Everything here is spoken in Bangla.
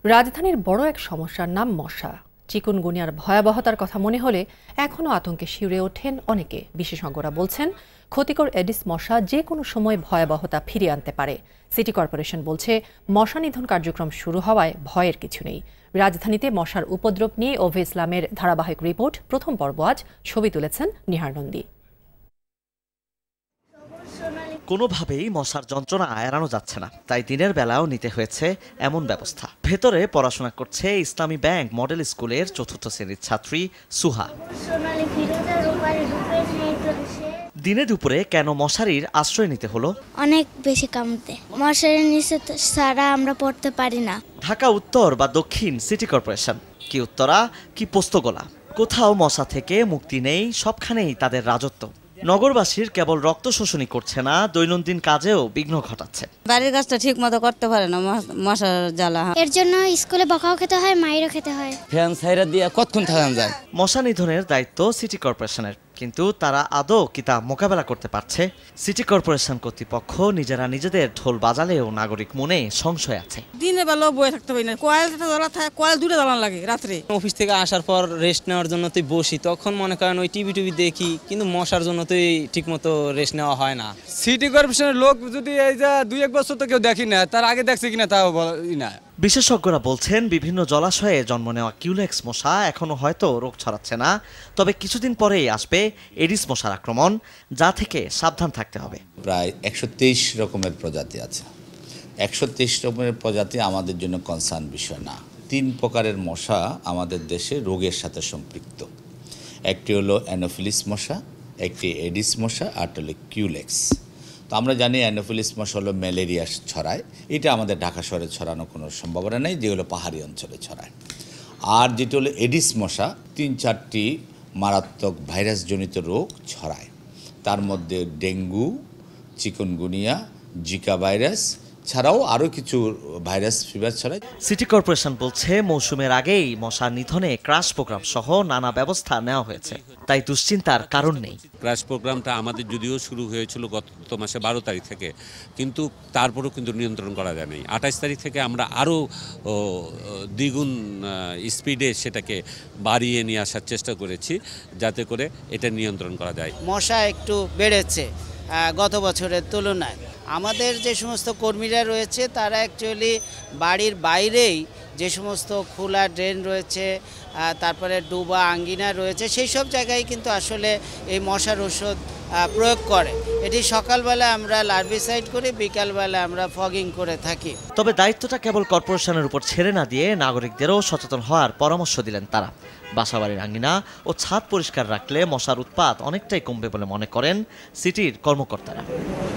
রাজধানীর বড় এক সমস্যার নাম মশা। চিকুনগুনিয়ার ভয়াবহতার কথা মনে হলে এখনও আতঙ্কে শিউরে ওঠেন অনেকে। বিশেষজ্ঞরা বলছেন, ক্ষতিকর এডিস মশা যে কোনো সময় ভয়াবহতা ফিরিয়ে আনতে পারে। সিটি কর্পোরেশন বলছে, মশা নিধন কার্যক্রম শুরু হওয়ায় ভয়ের কিছু নেই। রাজধানীতে মশার উপদ্রব নিয়ে ওভে ইসলামের ধারাবাহিক রিপোর্ট প্রথম পর্ব আজ। ছবি তুলেছেন নিহার নন্দী। কোনোভাবেই মশার যন্ত্রণা এড়ানো যাচ্ছে না, তাই দিনের বেলাও নিতে হয়েছে এমন ব্যবস্থা। ভেতরে পড়াশোনা করছে ইসলামী ব্যাংক মডেল স্কুলের ৪র্থ শ্রেণীর ছাত্রী সুহা। দিনে দুপুরে কেন মশারির আশ্রয় নিতে হলো? অনেক বেশি কামড়ে, মশারির নিচে ছাড়া আমরা পড়তে পারি না। ঢাকা উত্তর বা দক্ষিণ সিটি কর্পোরেশন, কি উত্তরা কি পোস্তগোলা, কোথাও মশা থেকে মুক্তি নেই, সবখানেই তাদের রাজত্ব। নগরবাসীর কেবল রক্ত শোষণই করছে না, দৈনন্দিন কাজেও বিঘ্ন ঘটাচ্ছে। বাড়ির কাজটা ঠিক মতো করতে পারে না, মশার জ্বালা। এর জন্য স্কুলে বকাও খেতে হয়, মাইরও খেতে হয়। ফ্যান ছাইরা দিয়ে কতক্ষণ থাকান যায়। মশা নিধনের দায়িত্ব সিটি কর্পোরেশনের, কিন্তু তারা আদৌ কি তা মোকাবেলা করতে পারছে? সিটি কর্পোরেশন কর্তৃপক্ষ নিজেরা নিজেদের ঢোল বাজালেও নাগরিক মনে সংশয় আছে। দিনের বেলাও বয়ে থাকতে পারি না, কয়েলটা জ্বালা থাকে, কয়েল দূরে জ্বালান লাগে রাত্রে। অফিস থেকে আসার পর রেস্ট নেওয়ার জন্য তুই বসি, তখন মনে করেন ওই টিভি দেখি, কিন্তু মশার জন্য তুই ঠিক মতো রেস্ট নেওয়া হয় না। সিটি কর্পোরেশনের লোক যদি এই যে 2-1 বছর তো কেউ দেখি না, তার আগে দেখছে কিনা তাও বলি না। বিশেষজ্ঞরা বলছেন, বিভিন্ন জলাশয়ে জন্ম নেওয়া কিউলেক্স মশা এখনো হয়তো রোগ ছড়াচ্ছে না, তবে কিছুদিন পরেই আসবে এডিস মশার আক্রমণ, যা থেকে সাবধান থাকতে হবে। প্রায় 123 রকমের প্রজাতি আছে। 123 রকমের প্রজাতি আমাদের জন্য কনসার্ন বিষয় না। 3 প্রকারের মশা আমাদের দেশে রোগের সাথে সম্পৃক্ত। একটি হলো অ্যানোফিলিস মশা, একটি এডিস মশা, আর হলো কিউলেক্স। তো আমরা জানি অ্যানোফিলিস মশা হলো ম্যালেরিয়া ছড়ায়, এটা আমাদের ঢাকা শহরে ছড়ানোর কোনো সম্ভাবনা নেই, যেগুলো পাহাড়ি অঞ্চলে ছড়ায়। আর যেটি হলো এডিস মশা, 3-4টি মারাত্মক ভাইরাসজনিত রোগ ছড়ায়। তার মধ্যে ডেঙ্গু, চিকুনগুনিয়া, জিকা ভাইরাস ছাড়াও আরও কিছু ভাইরাস ফিভার ছড়ায়। সিটি কর্পোরেশন বলছে, মৌসুমের আগেই মশা নিধনে ক্রাশ প্রোগ্রাম সহ নানা ব্যবস্থা নেওয়া হয়েছে, তাই দুশ্চিন্তার কারণ নেই। ক্রাশ প্রোগ্রামটা আমাদের যদিও শুরু হয়েছিল গত মাসে 12 তারিখ থেকে, কিন্তু তারপরেও কিন্তু নিয়ন্ত্রণ করা যায় নাই। 28 তারিখ থেকে আমরা আরও দ্বিগুণ স্পিডে সেটাকে বাড়িয়ে নিয়ে আসার চেষ্টা করেছি, যাতে করে এটা নিয়ন্ত্রণ করা যায়। মশা একটু বেড়েছে গত বছরের তুলনায়। আমাদের যে সমস্ত কর্মীরা রয়েছে তারা অ্যাকচুয়ালি বাড়ির বাইরেই যে সমস্ত খোলা ড্রেন রয়েছে, তারপরে ডুবা আঙ্গিনা রয়েছে, সেই সব জায়গায় কিন্তু আসলে এই মশার ওষুধ প্রয়োগ করে। এটি সকালবেলা আমরা লার্ভিসাইড করি, বিকালবেলা আমরা ফগিং করে থাকি। তবে দায়িত্বটা কেবল কর্পোরেশনের উপর ছেড়ে না দিয়ে নাগরিকদেরও সচেতন হওয়ার পরামর্শ দিলেন তারা। বাসাবাড়ির আঙ্গিনা ও ছাদ পরিষ্কার রাখলে মশার উৎপাত অনেকটাই কমবে বলে মনে করেন সিটির কর্মকর্তারা।